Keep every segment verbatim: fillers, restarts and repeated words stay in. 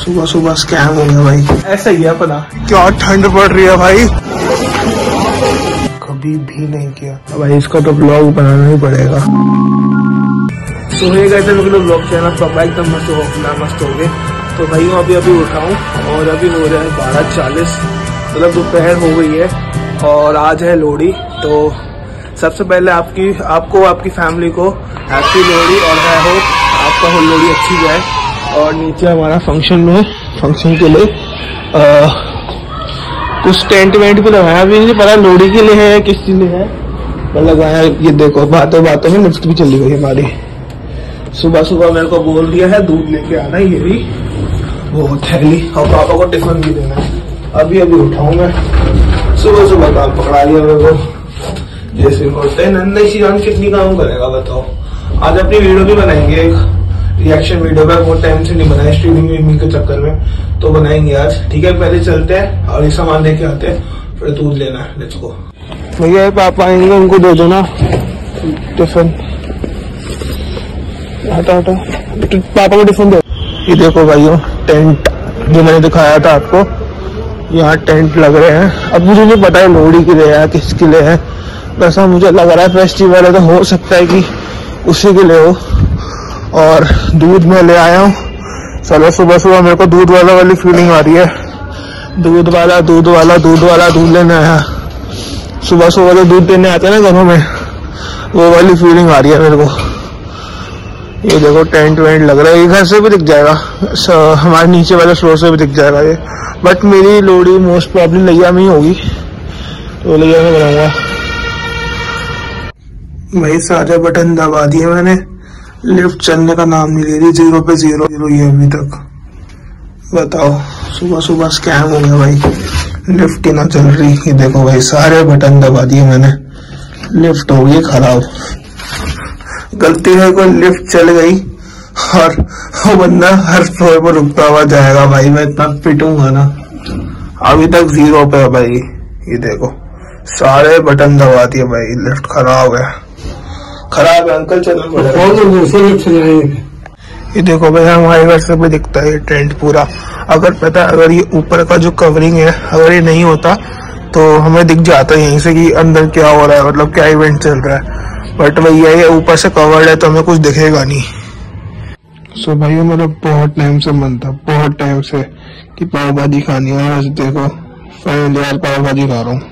सुबह सुबह स्कैम हो गया भाई। ऐसा ही है अपना। क्या ठंड पड़ रही है भाई, कभी भी नहीं किया भाई। इसका तो ब्लॉग बनाना ही पड़ेगा। तो हो गए थे लोग ब्लॉग चैनल पापा एकदम मस्त हो अपना मस्त हो गए। तो भाई मैं अभी अभी उठा हूँ और अभी हो रहा है बारह चालीस, मतलब दोपहर हो गई है और आज है लोहड़ी। तो सबसे पहले आपकी आपको आपकी फैमिली को हैप्पी लोहड़ी और आई होप आपका लोहड़ी अच्छी जाए। और नीचे हमारा फंक्शन में फंक्शन के लिए आ, कुछ टेंट वेंट भी लगाया, अभी नहीं पता लोहड़ी के लिए है या किस लिए है पर लगाया। ये देखो बातों बातों में लिफ्ट भी चली गई हमारी। सुबह सुबह मेरे को बोल दिया है दूध लेके आना, ये भी वो थैली और पापा को टिफिन भी देना है। अभी अभी उठाऊं मैं, सुबह सुबह काम पकड़ा लिया मेरे को। जैसे बोलते हैं नन्ही सी जान कितनी काम करेगा बताओ। आज अपनी वीडियो भी बनाएंगे, एक रिएक्शन वीडियो है, बहुत टाइम से नहीं बनाया स्ट्रीमिंग वीमिंग के चक्कर में, तो बनाएंगे आज। ठीक है पहले चलते हैं और ये सामान लेके आते हैं, फिर दूध लेना है। Let's go. भैया पापा आएंगे उनको दे दो ना टिफिन। हटा हटा पापा को टिफिन दे। ये देखो भाइयों टेंट जो मैंने दिखाया था आपको, यहाँ टेंट लग रहे हैं। अब मुझे नहीं पता है लोहड़ी के लिए है किसके लिए है, वैसा मुझे लग रहा है फेस्टिवल है तो हो सकता है कि उसी के लिए हो। और दूध मैं ले आया हूँ। चलो सुबह सुबह मेरे को दूध वाला वाली फीलिंग आ रही है। दूध वाला दूध वाला दूध वाला दूध लेने आया। सुबह सुबह जो दूध देने आते हैं ना घरों में, वो वाली फीलिंग आ रही है मेरे को। ये देखो टेंट वेंट लग रहा है, ये घर से भी दिख जाएगा, हमारे नीचे वाले फ्लोर से भी दिख जाएगा ये। बट मेरी लोहड़ी मोस्ट प्रॉब्लम लैया में ही होगी, तो लैया में बनाऊंगा भाई। सारे बटन दबा दिए मैंने, लिफ्ट चलने का नाम नहीं ले रही, जीरो पे जीरो जीरो ही है अभी तक। बताओ सुबह सुबह स्कैम हो गया भाई, लिफ्ट ही ना चल रही। ये देखो भाई सारे बटन दबा दिए मैंने, लिफ्ट हो गई खराब। गलती है कोई लिफ्ट चल गई और वो बंदा हर फ्लोर पर रुकता हुआ जाएगा भाई, मैं इतना पिटूंगा ना। अभी तक जीरो पे है भाई। ये देखो सारे बटन दबा दिए भाई, लिफ्ट खराब है खराब है अंकल चलना पड़ेगा। ये देखो भाई हमारे घर से भी दिखता है ये टेंट पूरा। अगर पता अगर ये ऊपर का जो कवरिंग है अगर ये नहीं होता तो हमें दिख जाता है यहीं से कि अंदर क्या हो रहा है, मतलब क्या इवेंट चल रहा है। बट भैया ये ऊपर से कवर्ड है तो हमें कुछ दिखेगा नहीं। सो भाई मेरा बहुत टाइम से मन था, बहुत टाइम से कि पाव भाजी खानी है। आज देखो फाइनली यार पाव भाजी खा रहा हूँ।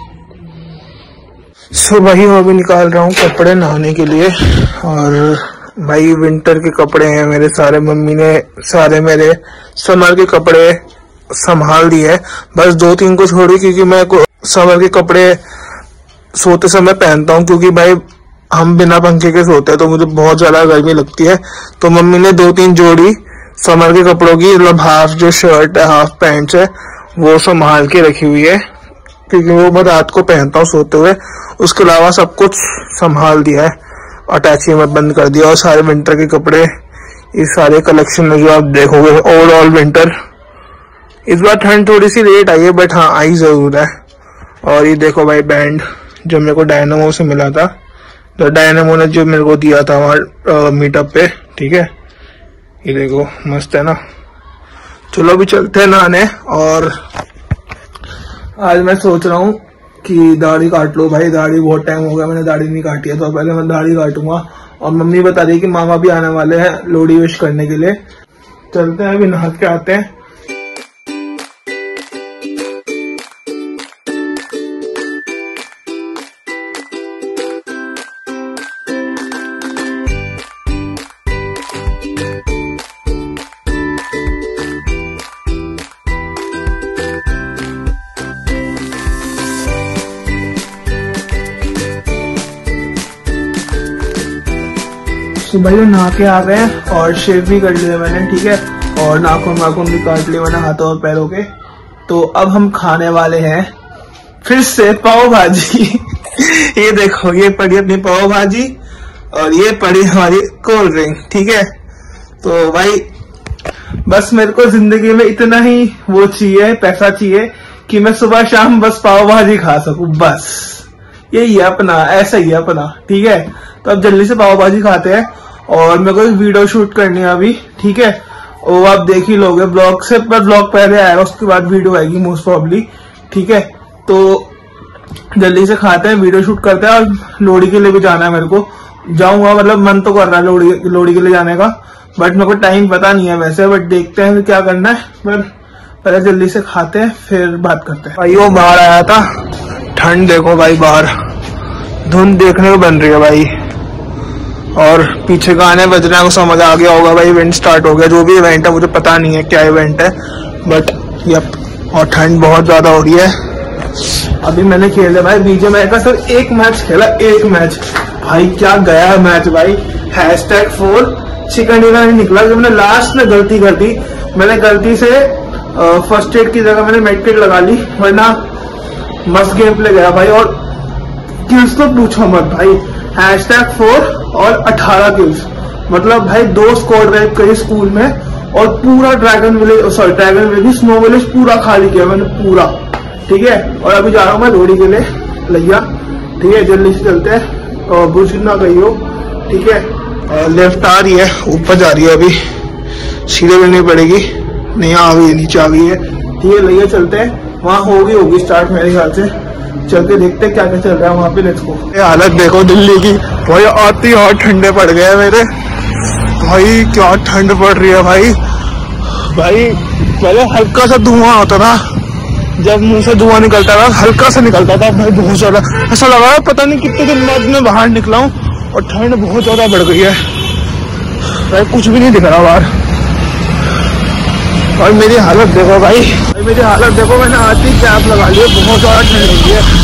सो भाई मैं अभी निकाल रहा हूँ कपड़े नहाने के लिए। और भाई विंटर के कपड़े हैं मेरे सारे, मम्मी ने सारे मेरे समर के कपड़े संभाल दिए, बस दो तीन को छोड़ी क्योंकि मैं समर के कपड़े सोते समय पहनता हूँ, क्योंकि भाई हम बिना पंखे के सोते हैं तो मुझे बहुत ज्यादा गर्मी लगती है। तो मम्मी ने दो तीन जोड़ी समर के कपड़ों की, मतलब हाफ जो शर्ट है हाफ पैंट है वो संभाल के रखी हुई है, क्योंकि वो मैं रात को पहनता हूँ सोते हुए। उसके अलावा सब कुछ संभाल दिया है, अटैची में बंद कर दिया। और सारे विंटर के कपड़े इस सारे कलेक्शन में जो आप देखोगे ओवरऑल विंटर। इस बार ठंड थोड़ी सी लेट आई है बट हाँ आई जरूर है। और ये देखो भाई बैंड जो मेरे को डायनामो से मिला था, तो डायनामो ने जो मेरे को दिया था वहां मीटअप पे। ठीक है ये देखो मस्त है ना। चलो अभी चलते हैं नहाने। और आज मैं सोच रहा हूँ कि दाढ़ी काट लो भाई, दाढ़ी बहुत टाइम हो गया मैंने दाढ़ी नहीं काटी है, तो पहले मैं दाढ़ी काटूंगा। और मम्मी बता रही है कि मामा भी आने वाले हैं लोहड़ी विश करने के लिए। चलते हैं अभी नहा के आते हैं। तो भाई नहा के आ गए और शेव भी कर लिया मैंने। ठीक है और नाखून नाखून भी काट लिए मैंने हाथों और पैरों के। तो अब हम खाने वाले हैं फिर से पाव भाजी। ये देखो ये पड़ी अपनी पाव भाजी और ये पड़ी हमारी कोल्ड ड्रिंक। ठीक है तो भाई बस मेरे को जिंदगी में इतना ही वो चाहिए, पैसा चाहिए कि मैं सुबह शाम बस पाव भाजी खा सकूं, बस यही है अपना, ऐसा ही है अपना। ठीक है तो अब जल्दी से पाव भाजी खाते हैं और मेरे को एक वीडियो शूट करनी है अभी। ठीक है वो आप देख ही लोगे ब्लॉग से, पर ब्लॉग पहले आएगा उसके बाद वीडियो आएगी मोस्ट प्रॉब्ली। ठीक है, तो जल्दी से खाते हैं, वीडियो शूट करते हैं, और लोहड़ी के लिए भी जाना है मेरे को। जाऊंगा, मतलब मन तो कर रहा है लोहड़ी लोहड़ी के लिए जाने का, बट मेरे को टाइम पता नहीं है वैसे, बट देखते हैं क्या करना है। पर पहले जल्दी से खाते हैं फिर बात करते हैं। भाई वो बाहर आया था, ठंड देखो भाई, बाहर धुंध देखने को बन रही है भाई, और पीछे गाने बज रहे हैं, को समझ आ गया होगा भाई इवेंट स्टार्ट हो गया। जो भी इवेंट है मुझे पता नहीं है क्या इवेंट है, बट यप, और ठंड बहुत ज्यादा हो रही है। अभी मैंने खेला भाई बीजेएमआई का सिर्फ एक मैच खेला, एक मैच भाई, क्या गया है मैच भाई। Hashtag for chicken dinner नहीं निकला, जब मैंने लास्ट में गलती कर दी, मैंने गलती से फर्स्ट एड की जगह मैंने मेडिकेट लगा ली, वरना मस्त गेम प्ले गया भाई। और किल्स तो पूछो मत भाई, हैश टैग फोर और अठारह किल्स, मतलब भाई दो स्क्वाड रैप करी स्कूल में, और पूरा dragon village, sorry dragon village, snow village पूरा खाली किया मैंने पूरा। ठीक है, और अभी जा रहा हूँ मैं लोहड़ी के लिए लैया। ठीक है, जल्दी से चलते हैं, और बुझ ना गई हो। ठीक है, लेफ्ट आ रही है, ऊपर जा रही है, अभी सीधे मिलनी पड़ेगी, नहीं आ गई, नीचे आ गई है। ठीक है, लैया चलते हैं, वहाँ होगी होगी स्टार्ट मेरे ख्याल से, चल के देखते हैं क्या क्या चल रहा है वहाँ पे। Let's go. हालत देखो दिल्ली की भाई, आती और ठंडे पड़ गए मेरे भाई, क्या ठंड पड़ रही है भाई। भाई पहले हल्का सा धुआं होता था, जब मुंह से धुआं निकलता था हल्का सा निकलता था भाई, बहुत ज्यादा ऐसा लगा पता नहीं कितने दिन बाद मैं बाहर निकला हूँ, और ठंड बहुत ज्यादा बढ़ गई है भाई, कुछ भी नहीं दिख रहा बाहर। और मेरी हालत देखो भाई, भाई मेरी हालत देखो, मैंने आती कैप लगा ली है, बहुत ज्यादा ठंड लगी है।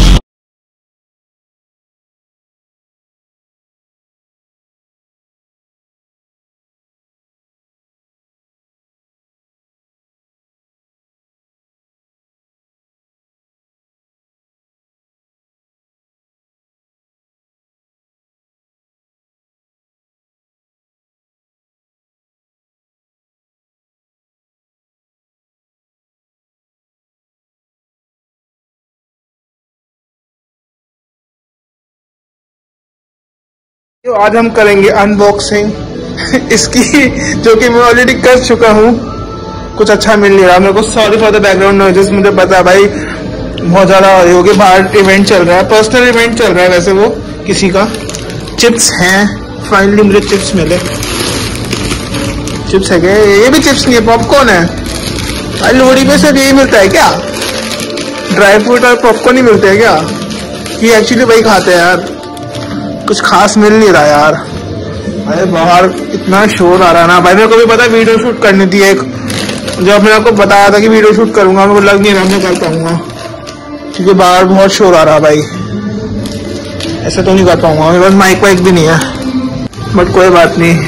तो आज हम करेंगे अनबॉक्सिंग इसकी, जो कि मैं ऑलरेडी कर चुका हूँ। कुछ अच्छा मिल नहीं रहा मेरे को, sorry for the background noises, मुझे पता है भाई बहुत ज्यादा हो गया, बाहर इवेंट चल रहा है, पर्सनल इवेंट चल रहा है वैसे वो किसी का। चिप्स हैं, फाइनली मुझे चिप्स मिले। चिप्स है क्या? ये भी चिप्स नहीं है, पॉपकॉर्न है भाई। लोहड़ी में सिर्फ यही मिलता है क्या? ड्राई फ्रूट और पॉपकॉर्न ही मिलते हैं क्या? ये एक्चुअली भाई खाते हैं यार, कुछ खास मिल नहीं रहा यार। अरे बाहर इतना शोर आ रहा है ना भाई, मेरे को भी पता है वीडियो शूट करनी थी एक, जब मैंने आपको बताया था कि वीडियो शूट करूंगा, मेरे को लग नहीं रहा मैं कर पाऊंगा, क्योंकि बाहर बहुत शोर आ रहा है भाई, ऐसे तो नहीं कर पाऊंगा, मेरे पास माइक वाइक भी नहीं है, बट कोई बात नहीं,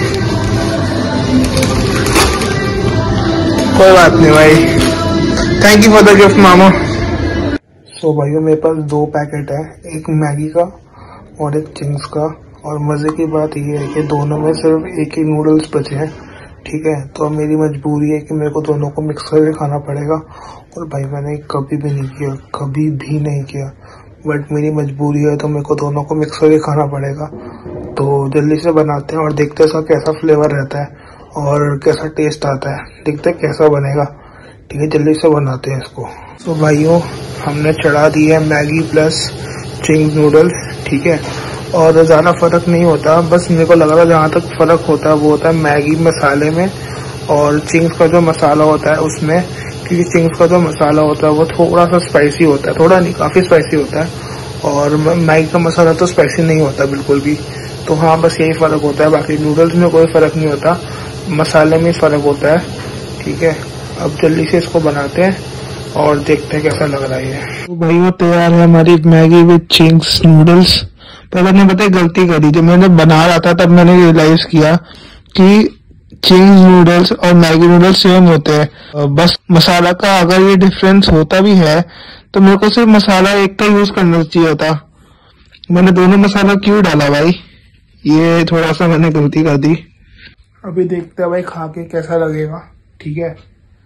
कोई बात नहीं भाई। Thank you for the gift मामा। सो भाइयों मेरे पास दो पैकेट है, एक मैगी का और एक चिंग्स का, और मजे की बात ये है कि दोनों में सिर्फ एक ही नूडल्स बचे हैं। ठीक है, तो अब मेरी मजबूरी है कि मेरे को दोनों को मिक्स करके खाना पड़ेगा, और भाई मैंने कभी भी नहीं किया, कभी भी नहीं किया, बट मेरी मजबूरी है तो मेरे को दोनों को मिक्स करके खाना पड़ेगा। तो जल्दी से बनाते हैं और देखते हैं इसका कैसा फ्लेवर रहता है और कैसा टेस्ट आता है, देखते हैं कैसा बनेगा। ठीक है, जल्दी से बनाते हैं इसको। तो भाइयों हमने चढ़ा दी है मैगी प्लस चिंग्स नूडल्स। ठीक है, और ज़्यादा फर्क नहीं होता, बस मेरे को लग रहा है जहाँ तक फर्क होता है वो होता है मैगी मसाले में और चिंग्स का जो मसाला होता है उसमें, क्योंकि चिंग्स का जो मसाला होता है वो थोड़ा सा स्पाइसी होता है, थोड़ा नहीं काफ़ी स्पाइसी होता है, और मैगी का मसाला तो स्पाइसी नहीं होता बिल्कुल भी। तो हाँ बस यही फ़र्क होता है, बाकी नूडल्स में कोई फ़र्क नहीं होता, मसाले में फ़र्क होता है। ठीक है, अब जल्दी से इसको बनाते हैं और देखते हैं कैसा लग रहा है। तो भाई वो तैयार है हमारी मैगी विद चिंग्स नूडल्स। पर मैंने पता है गलती करी, जब मैंने बना रहा था तब मैंने रियलाइज किया कि चिंग्स नूडल्स और मैगी नूडल्स सेम होते हैं, बस मसाला का अगर ये डिफरेंस होता भी है तो मेरे को सिर्फ मसाला एक का यूज करना चाहिए था, मैंने दोनों मसाला क्यों डाला भाई, ये थोड़ा सा मैंने गलती कर दी। अभी देखते हैं भाई खा के कैसा लगेगा। ठीक है,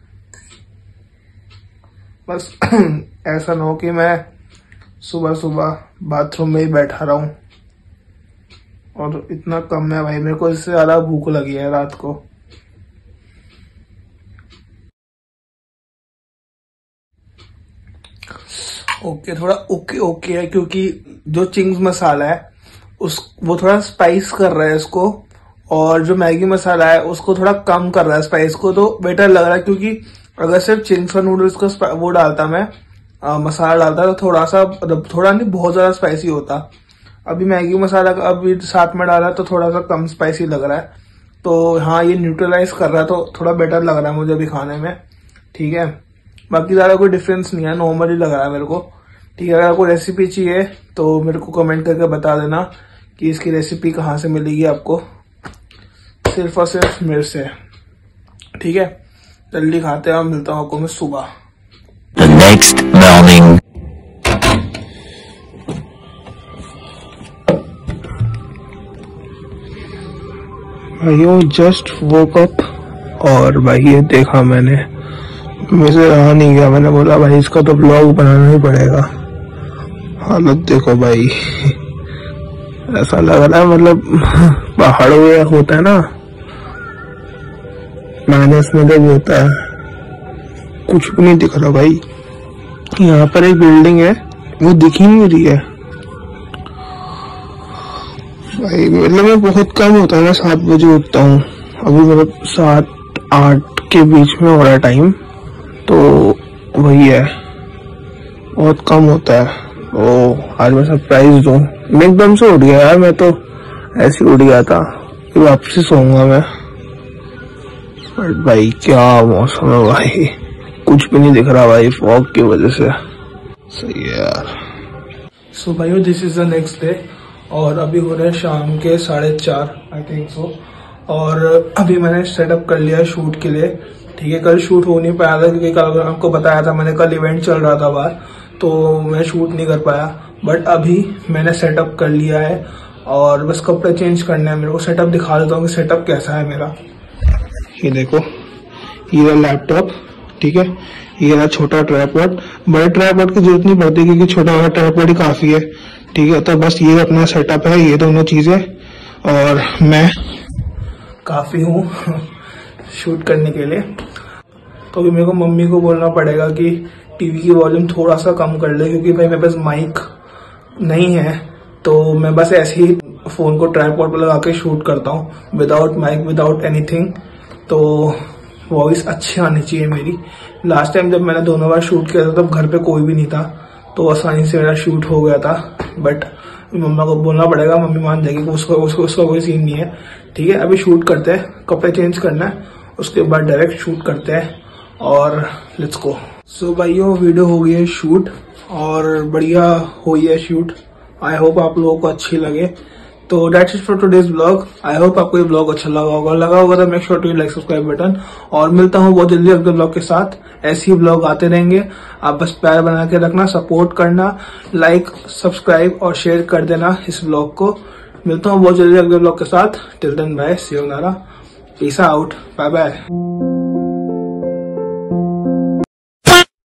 बस ऐसा ना हो कि मैं सुबह सुबह बाथरूम में ही बैठा रहा हूं, और इतना कम है भाई, मेरे को इससे ज्यादा भूख लगी है रात को। ओके, थोड़ा ओके ओके है क्योंकि जो चिंग्स मसाला है उस वो थोड़ा स्पाइस कर रहा है इसको, और जो मैगी मसाला है उसको थोड़ा कम कर रहा है स्पाइस को, तो बेटर लग रहा है। क्योंकि अगर सिर्फ चिंग्स और नूडल्स को वो डालता मैं आ, मसाला डालता तो थोड़ा सा थोड़ा नहीं बहुत ज्यादा स्पाइसी होता। अभी मैगी मसाला अभी साथ में डाला तो थोड़ा सा कम स्पाइसी लग रहा है। तो हाँ, ये न्यूट्रलाइज कर रहा है तो थोड़ा बेटर लग रहा है मुझे अभी खाने में। ठीक है, बाकी ज्यादा कोई डिफरेंस नहीं है, नॉर्मली लग रहा है मेरे को। ठीक है, अगर कोई रेसिपी चाहिए तो मेरे को कमेंट करके बता देना कि इसकी रेसिपी कहाँ से मिलेगी आपको, सिर्फ और सिर्फ मेरे से। ठीक है, जल्दी खाते हैं और मिलता हूँ आपको मैं सुबह। The next morning. भाइयों जस्ट वोक अप और भाई ये देखा मैंने, मुझे रहा नहीं गया, मैंने बोला भाई इसका तो ब्लॉग बनाना ही पड़ेगा। हालत देखो भाई, ऐसा लग रहा है मतलब पहाड़ों में होता है ना माइनस में जब होता है, कुछ भी नहीं दिख रहा भाई। यहाँ पर एक बिल्डिंग है वो दिख ही नहीं रही है भाई। मतलब मैं बहुत कम होता है, मैं सात बजे उठता हूँ, अभी मतलब सात आठ के बीच में हो रहा है टाइम, तो वही है, बहुत कम होता है। ओ आज मैं सरप्राइज दूं, मैं एकदम से उठ गया यार, मैं तो ऐसे उठ गया था कि वापसी सोऊंगा मैं। बट भाई क्या मौसम है भाई, कुछ भी नहीं दिख रहा भाई फॉग की वजह से। सही है यार। सो भाइयों this is the next day और अभी हो रहे हैं शाम के साढ़े चार आई थिंक सो, और अभी मैंने सेटअप कर लिया है शूट के लिए। ठीक है, कल शूट हो नहीं पाया था क्योंकि कल आपको बताया था मैंने, कल इवेंट चल रहा था बाहर, तो मैं शूट नहीं कर पाया। बट अभी मैंने सेटअप कर लिया है और बस कपड़े चेंज करने हैं मेरे को। सेटअप दिखा देता हूँ कि सेटअप कैसा है मेरा। ये देखो, ये लैपटॉप, ठीक है, ये रहा छोटा ट्राइपॉड। बड़े ट्राइपॉड की जरूरत नहीं पड़ती क्योंकि छोटा वाला ट्राइपॉड ही काफी है। ठीक है, तो बस ये अपना सेटअप है, ये दोनों चीजें, और मैं काफी हूँ शूट करने के लिए। तो अभी मेरे को मम्मी को बोलना पड़ेगा कि टीवी की वॉल्यूम थोड़ा सा कम कर ले, क्योंकि भाई मेरे पास माइक नहीं है, तो मैं बस ऐसे ही फोन को ट्राइपॉड पर लगा के शूट करता हूँ, विदाउट माइक विदाउट एनीथिंग। तो वॉइस अच्छी आनी चाहिए मेरी। लास्ट टाइम जब मैंने दोनों बार शूट किया था तब घर पे कोई भी नहीं था, तो आसानी से मेरा शूट हो गया था। बट मम्मा को बोलना पड़ेगा, मम्मी मान जाएगी कि उसको उसको उसका कोई सीन नहीं है। ठीक है, अभी शूट करते हैं, कपड़े चेंज करना है, उसके बाद डायरेक्ट शूट करते हैं और लेट्स गो। सो भाइयों वीडियो हो गई है शूट और बढ़िया हुई है शूट। आई होप आप लोगों को अच्छी लगे। तो that's it for today's blog. I hope आपको ये ब्लॉग अच्छा लगा होगा। लगा होगा तो make sure to like subscribe button, और मिलता हूँ बहुत जल्दी अगले ब्लॉग के साथ। ऐसे ही ब्लॉग आते रहेंगे, आप बस प्यार बना के रखना, सपोर्ट करना, लाइक सब्सक्राइब और शेयर कर देना इस ब्लॉग को। मिलता हूँ बहुत जल्दी अगले ब्लॉग के साथ। Till then bye, see you नारा, पीस आउट, बाय बाय।